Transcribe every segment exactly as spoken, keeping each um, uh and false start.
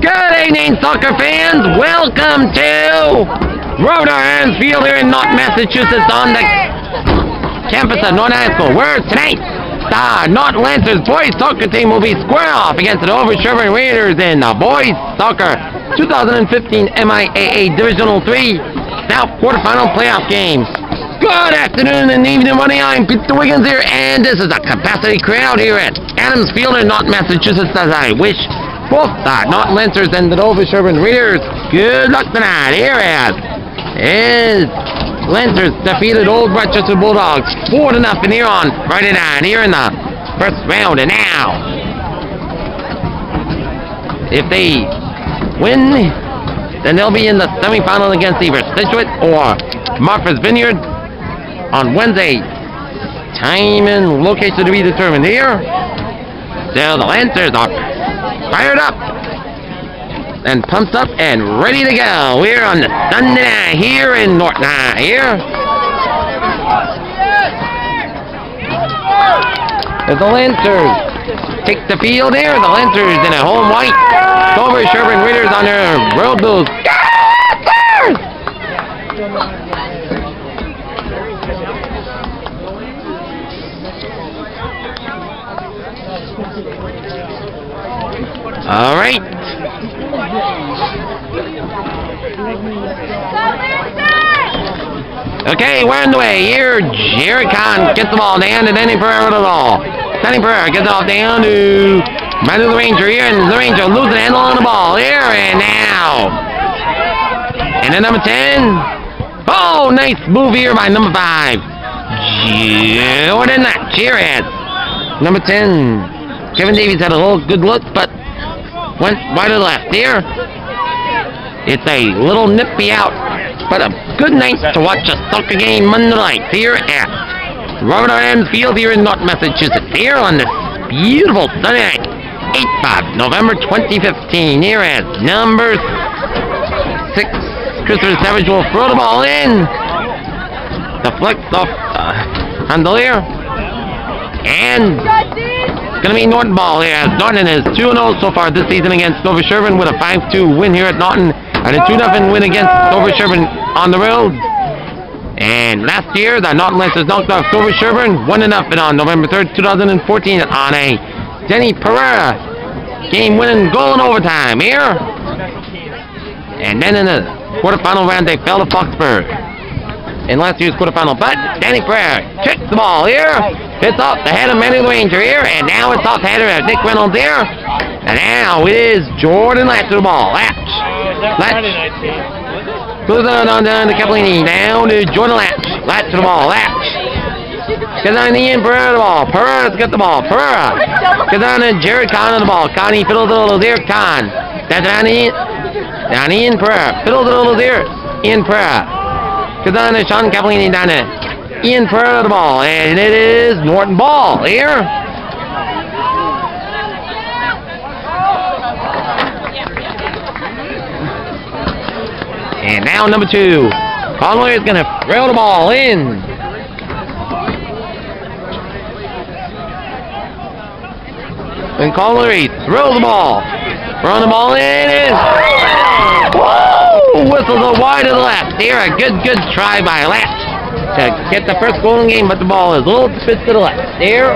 Good evening, soccer fans. Welcome to Dover-Sherborn Field here in Norton, Massachusetts, on the campus of Norton High School, where tonight the Norton Lancers boys soccer team will be square off against the Dover-Sherborn Raiders in the boys soccer two thousand fifteen M I A A Divisional three South quarterfinal playoff game. Good afternoon and evening, buddy. I'm Peter Wiggins here, and this is a capacity crowd here at Adams Field in Norton, Massachusetts, as I wish both the Norton Lancers and the Dover-Sherborn Raiders good luck tonight here as is Lancers defeated Old Rochester Bulldogs four to nothing here on Friday night here in the first round. And now, if they win, then they'll be in the semifinal against either Situate or Martha's Vineyard on Wednesday. Time and location to be determined here. So the Lancers are fired up and pumped up and ready to go. We're on the Sunday night here in Norton High here. As the Lancers take the field here, the Lancers in a home white, Dover-Sherborn Raiders on their road blues. All right. Okay, we're on the way here. Jerry Kahn gets the ball down to Danny Pereira with the ball. Danny Pereira gets it off down to Matthew the Ranger here, and the Ranger losing the handle on the ball here, and now. And then number ten. Oh, nice move here by number five. Jordan Latch here at number ten. Kevin Davies had a little good look, but went right to the left here. It's a little nippy out, but a good night to watch a soccer game Monday night here at Dover-Sherborn Field here in Norton, Massachusetts. Here on this beautiful Sunday night, eighth of November twenty fifteen. Here at number six, Christopher Savage will throw the ball in. Deflects off uh, Handelier. And it's going to be Norton ball here, as Norton is two and oh so far this season against Dover-Sherborn with a five two win here at Norton, and a two nothing win against Dover-Sherborn on the road. And last year, the Norton Lancers knocked off Dover-Sherborn one to nothing on November third, two thousand fourteen on a Denny Pereira game-winning goal in overtime here. And then in the quarterfinal round, they fell to Foxburg in last year's quarterfinal, but Danny Pereira kicks the ball here. It's off the head of Manny the Ranger here, and now it's off the header of Nick Reynolds here. And now it is Jordan Latch to the ball. Latch. Latch. Goes on down, down to Capellini. Down to Jordan Latch. Latch to the ball. Latch. Gets on the end, Pereira to the ball. Pereira's got the ball. Pereira. Gets on to Jared Kahn on the ball. Kahn, he fiddles a little there. Kahn. That's down the end. Down the end, Pereira. Fiddles a little there. Ian Pereira. Gets on to Sean Capellini down there. Ian Pereira the ball, and it is Norton ball here. And now number two, Conway is going to throw the ball in. And Conway throws the ball. Throwing the ball in, it is. Whoa! Whistles a wide to the left. Here, a good, good try by Latch to get the first goal in the game, but the ball is a little bit to the left. There.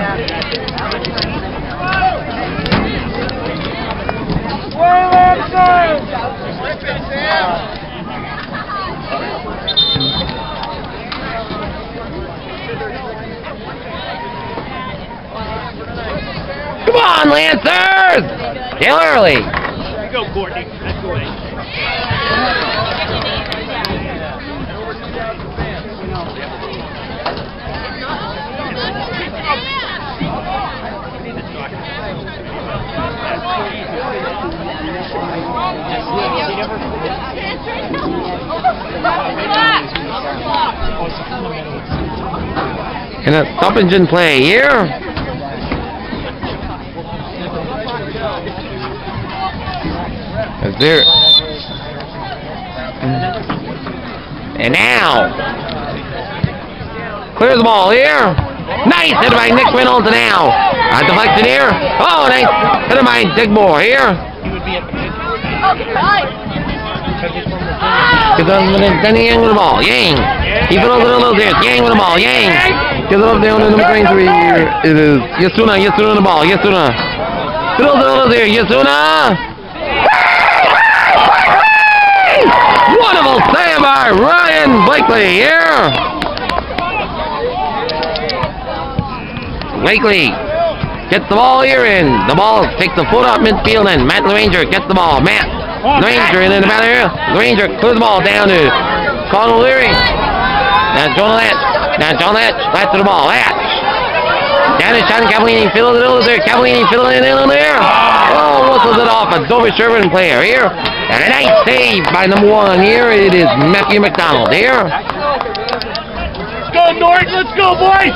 Come on, Lancers! Still early. Go, Courtney. That's the way. And a stop engine play here. Is there? And now clears the ball here. Nice hit by Nick Reynolds now. Uh, deflected here. Oh, nice hit by Digmore here. Gets on with it, then Yang with the ball. Yang. He throws it a little bit. Yang with the ball. Yang. Gets it up down to number twenty-three. It is Yasuna. Yasuna on the ball. Yasuna. Throws it a little there. Yasuna. Wonderful save by Ryan Blakely here. Blakely gets the ball here and the ball takes the foot off midfield and Matt LaRanger gets the ball. Matt LaRanger in the batter here. LaRanger clears the ball down to Colin O'Leary. Now John Latch. Now John Latch. Latch to the ball. Latch. Down to Sean Cavallini. Fiddles it over there. Cavallini fiddling it in there. Oh, whistles it off a Dover-Sherborn player here. And a nice save by number one here. It is Matthew McDonald here. Let's go, Norton. Let's go, boys.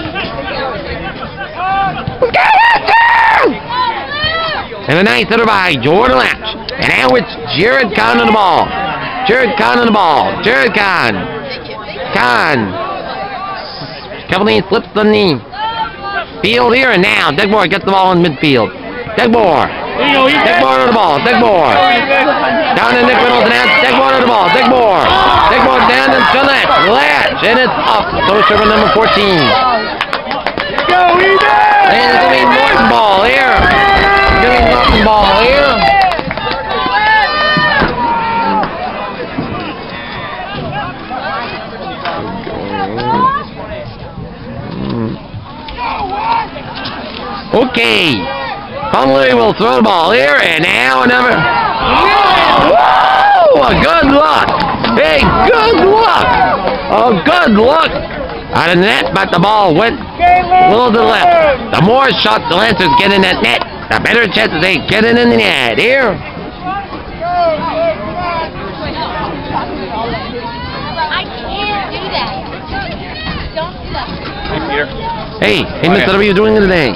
And a nice hitter by Jordan Latch. And now it's Jared Kahn on the ball. Jared Kahn on the ball. Jared Kahn. Kahn. Cavallini slips the knee. Field here and now. Degbor gets the ball in midfield. Degbor. Degbor on the ball. Degbor. Down to Nick Reynolds and out. Degbor on the ball. Degbor. Degbor down to Latch. Latch. And it's up. So server number fourteen. Go, Eden! And it's going to be Norton ball here. It's going to be Norton ball here. Okay. Conley will throw the ball here, and now another. Whoa! A good luck. Hey, good luck. Oh, good luck. Out of the net, but the ball went a little to the left. The more shots the Lancers get in that net, the better chances they get in the net. Here. I can't do that. Don't do that. Hey, hey, mister, what are you doing today?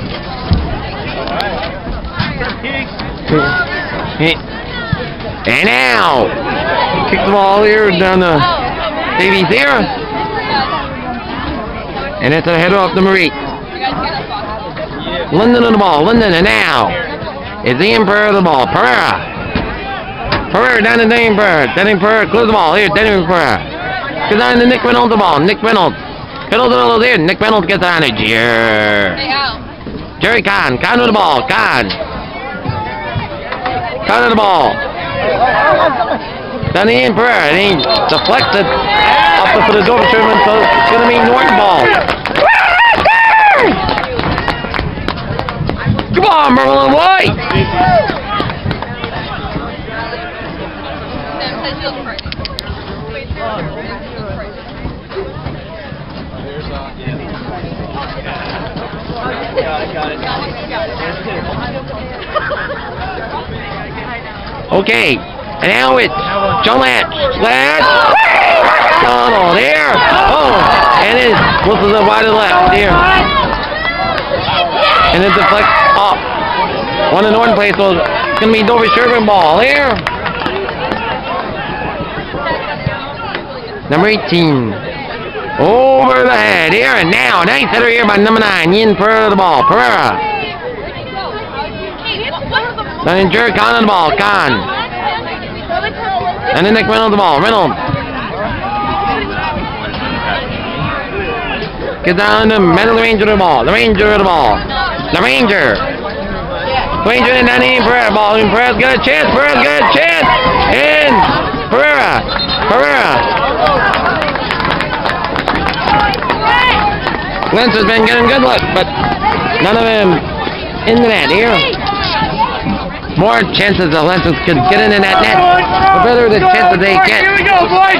And now, kick the ball here down the Davies here. And it's a header off number eight. London on the ball. London, and now it's Ian Pereira on the ball. Pereira. Pereira down to Danny Pereira. Danny Pereira clears the ball. Here, Danny Pereira. Goes down to Nick Reynolds the ball. Nick Reynolds. Reynolds Reynolds here. Nick Reynolds gets on it. Jer. Jerry Kahn. Kahn with the ball. Kahn. Kahn with the ball. Down to Ian Pereira. And he deflects it up for the Dover-Sherborn, so it's going to be Norton ball. Come on, Merlin White! Okay, and now it's John Latch. Latch! Oh, there! Oh, and it whistles it wide to the left here. And it deflects off. One in Norton place, so it's going to be Dover-Sherborn ball here. Number eighteen. Over the head here, and now nice header here by number nine, Ian Pereira the ball. Pereira. Then Jared Kahn on the ball. Kahn. And then Nick Reynolds the ball. Reynolds. Get down to Matt LaRanger the ball. LaRanger the ball. LaRanger. LaRanger and down Ian Pereira ball. Ian Pereira's got a chance. Pereira's got a chance. And Pereira. Pereira. Lancers been getting good luck, but none of them in the net here. More chances the Lancers could get into that net, the better the chances they get. Here we go, boys!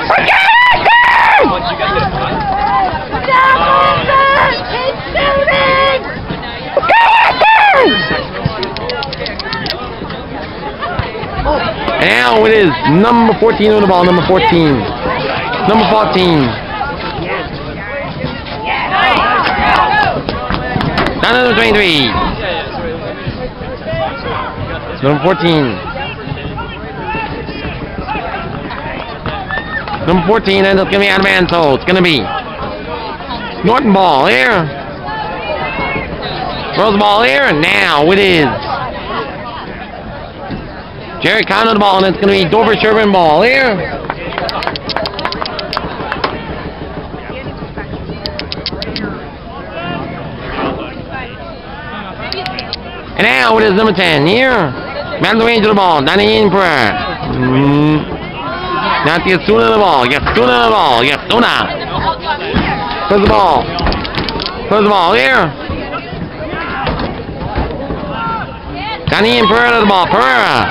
And now it is number fourteen on the ball, number fourteen. Number fourteen. Down to number twenty-three. Number fourteen. Number fourteen, and it's going to be out of man, so it's going to be Norton ball here. Throws the ball here, and now it is Jerry Conn on the ball, and it's going to be Dover-Sherborn ball here. And now it is number ten here. Man the range of the ball, Danny in prayer. Mm. Now it's Yasuna the ball, Yasuna the ball, Yasuna. Close the ball. Close the ball here. Danny in Pereira to the ball, Pereira.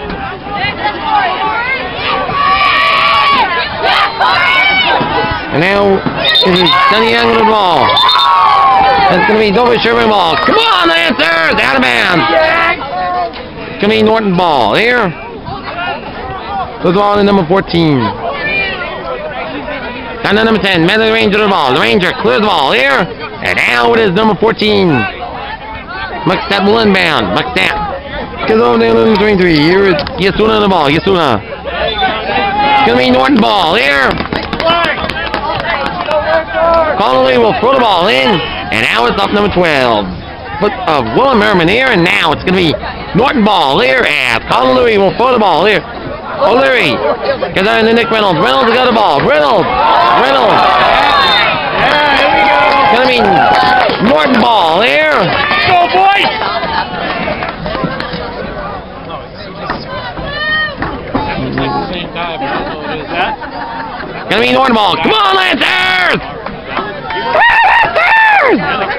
And now it is Danny Young to the ball. That's going to be Dover-Sherborn ball. Come on, Lancers! Out of bounds. It's going to be Norton ball here. Goes the ball to number fourteen. Down to number ten. Man of the Ranger to the ball. The Ranger clears the ball here. And now it is number fourteen. Muckstep will inbound. Muckstep. Goes over to number twenty-three. Here is Yasuna on the ball. Yasuna. It's going to be Norton ball here. Connolly will throw the ball in. And now it's up number twelve. Foot of Willem Herman here. And now it's going to be Norton ball here. And Connolly will throw the ball here. O'Leary gets on to Nick Reynolds. Reynolds got the ball. Reynolds. Reynolds. Yeah, here we go. Gonna be Norton ball here. Go, boys. Gonna be Norton ball. Come on, Lancers! Lancers!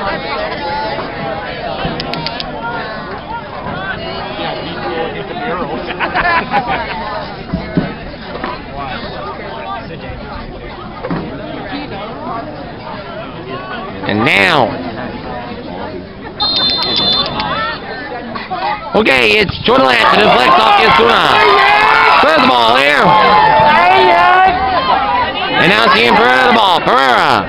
And now, okay, it's Jordan Lance. It deflects off Yasuna. Clears the ball here. And now it's Ian Pereira the ball. Pereira.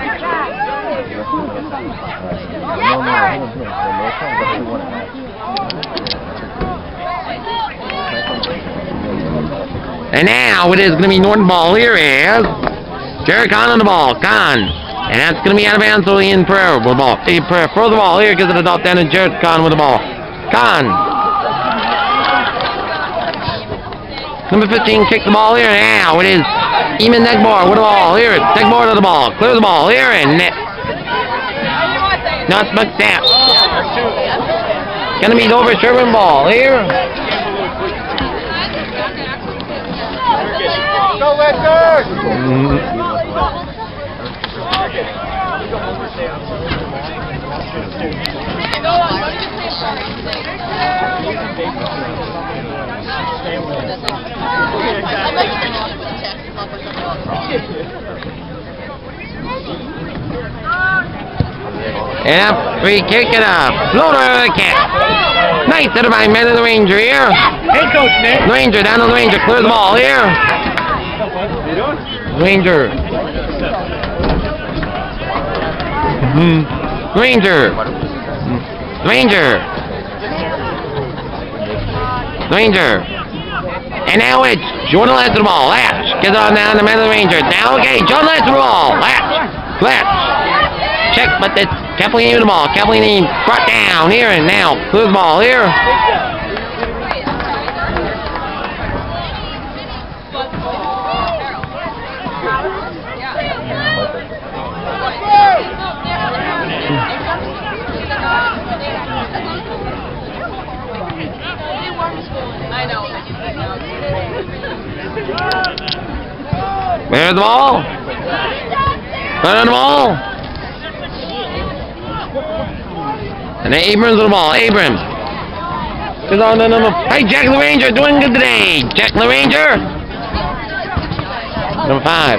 And now it is going to be Norton ball here as Jerry Conn on the ball. Conn. And that's going to be out of bounds, so Ian Pereira with the ball. Ian Pereira throws the ball here, gives it a dot down to Jared Conn with the ball. Conn. Number fifteen kicks the ball here. Now it is Eamon Negbor with the ball here. It's Negbor to the ball. Clears the ball here and net. Not much tap. Going to be Dover-Sherborn ball here. Go, Lancers! Mm-hmm. And up, free kick it up. Floater kick. Nice hit by man of the Ranger here. Hey, Coach Nick. The Ranger, down to the Ranger, clears the ball here. Ranger. Mm-hmm. Ranger. Ranger. Ranger. And now it's Jordan Lance the ball. Latch. Gets on down the man of the Ranger. Now, okay, Jordan Lance the ball. Latch. Latch. Check, but it's Kathleen the ball. Kathleen brought down here and now clears the ball here. There's the ball. There's the ball. And Abrams with the ball. Abrams. Goes on to number. Hey, Jack the Ranger doing good today. Jack the Ranger. Number five.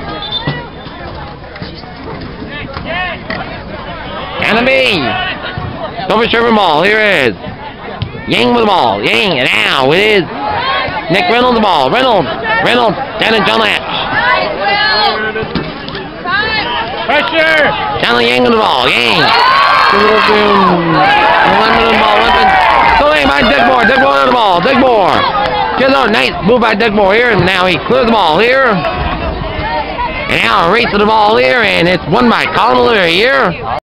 And a B. Dover-Sherborn ball. Here it is. Yang with the ball. Yang. And now it is Nick Reynolds the ball. Reynolds. Reynolds. Down to John Latch. Pressure! Down to Yang with the ball. Yang. Lemon the ball. Lemon. So hey, by Dickmore. Dickmore to the ball. Dickmore. Gets on. Nice move by Dickmore here. And now he clears the ball here. And now a race to the ball here. And it's won by Colin O'Leary here.